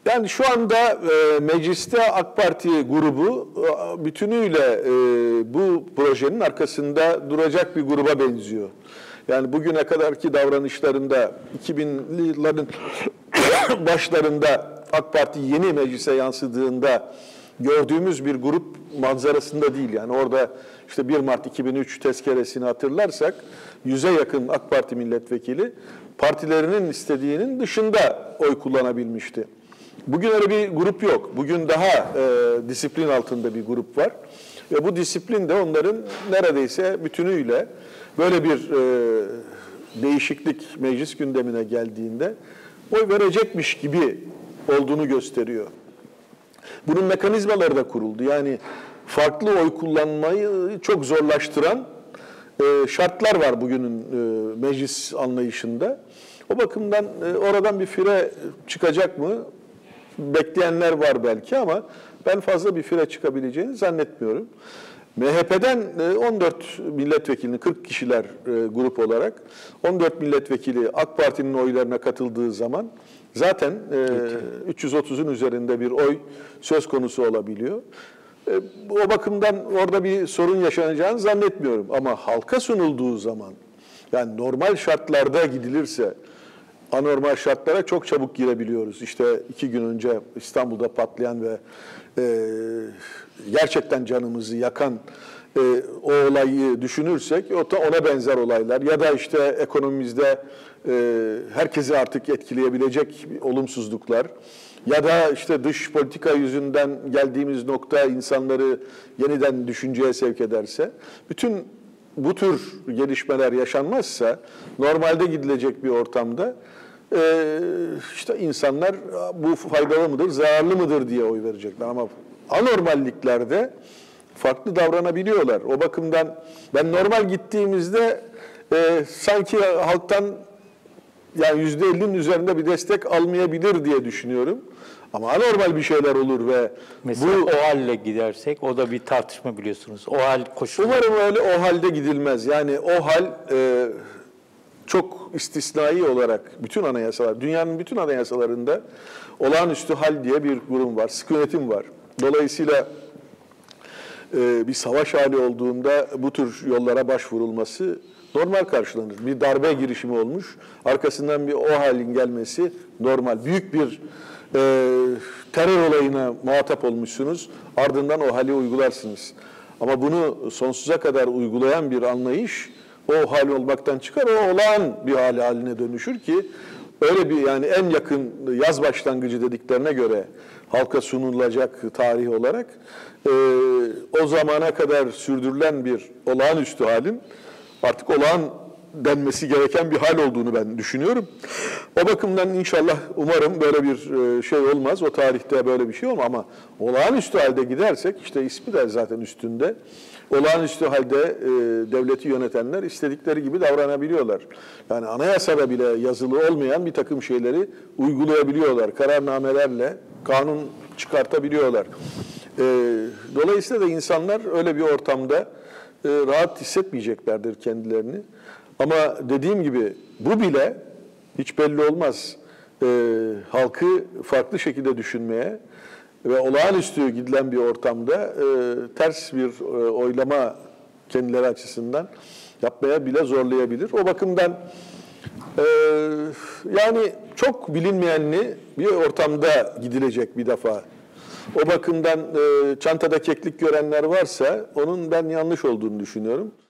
Yani şu anda mecliste AK Parti grubu bütünüyle bu projenin arkasında duracak bir gruba benziyor. Yani bugüne kadarki davranışlarında 2000'li yılların başlarında AK Parti yeni meclise yansıdığında gördüğümüz bir grup manzarasında değil. Yani orada işte 1 Mart 2003 tezkeresini hatırlarsak 100'e yakın AK Parti milletvekili partilerinin istediğinin dışında oy kullanabilmişti. Bugün öyle bir grup yok. Bugün daha disiplin altında bir grup var. Ve bu disiplin de onların neredeyse bütünüyle böyle bir değişiklik meclis gündemine geldiğinde oy verecekmiş gibi olduğunu gösteriyor. Bunun mekanizmaları da kuruldu. Yani farklı oy kullanmayı çok zorlaştıran şartlar var bugünün meclis anlayışında. O bakımdan oradan bir fire çıkacak mı? Bekleyenler var belki ama ben fazla bir fire çıkabileceğini zannetmiyorum. MHP'den 14 milletvekilini, 40 kişiler grup olarak 14 milletvekili AK Parti'nin oylarına katıldığı zaman zaten 330'un üzerinde bir oy söz konusu olabiliyor. O bakımdan orada bir sorun yaşanacağını zannetmiyorum. Ama halka sunulduğu zaman, yani normal şartlarda gidilirse, anormal şartlara çok çabuk girebiliyoruz. İşte 2 gün önce İstanbul'da patlayan ve gerçekten canımızı yakan o olayı düşünürsek, ona benzer olaylar ya da işte ekonomimizde herkesi artık etkileyebilecek olumsuzluklar ya da işte dış politika yüzünden geldiğimiz nokta insanları yeniden düşünceye sevk ederse, bütün bu tür gelişmeler yaşanmazsa normalde gidilecek bir ortamda işte insanlar bu faydalı mıdır, zararlı mıdır diye oy verecekler. Ama anormalliklerde farklı davranabiliyorlar. O bakımdan ben normal gittiğimizde sanki halktan yani %50'nin üzerinde bir destek almayabilir diye düşünüyorum. Ama anormal bir şeyler olur ve mesela bu o halle gidersek o da bir tartışma biliyorsunuz. O hal koşulu. Umarım öyle o halde gidilmez. Yani o hal çok istisnai olarak bütün anayasalar, dünyanın bütün anayasalarında olağanüstü hal diye bir durum var, sıkı yönetim var. Dolayısıyla bir savaş hali olduğunda bu tür yollara başvurulması normal karşılanır. Bir darbe girişimi olmuş, arkasından bir o halin gelmesi normal. Büyük bir terör olayına muhatap olmuşsunuz, ardından o hali uygularsınız. Ama bunu sonsuza kadar uygulayan bir anlayış o hal olmaktan çıkar, o olağan bir hal haline dönüşür ki öyle bir yani en yakın yaz başlangıcı dediklerine göre halka sunulacak tarih olarak o zamana kadar sürdürülen bir olağanüstü halin artık olağan denmesi gereken bir hal olduğunu ben düşünüyorum. O bakımdan inşallah umarım böyle bir şey olmaz. O tarihte böyle bir şey olmaz ama olağanüstü halde gidersek işte ismi de zaten üstünde. Olağanüstü halde devleti yönetenler istedikleri gibi davranabiliyorlar. Yani anayasada bile yazılı olmayan bir takım şeyleri uygulayabiliyorlar. Kararnamelerle kanun çıkartabiliyorlar. Dolayısıyla da insanlar öyle bir ortamda rahat hissetmeyeceklerdir kendilerini. Ama dediğim gibi bu bile hiç belli olmaz. Halkı farklı şekilde düşünmeye ve olağanüstü gidilen bir ortamda ters bir oylama kendileri açısından yapmaya bile zorlayabilir. O bakımdan yani çok bilinmeyenli bir ortamda gidilecek bir defa. O bakımdan çantada keklik görenler varsa onun ben yanlış olduğunu düşünüyorum.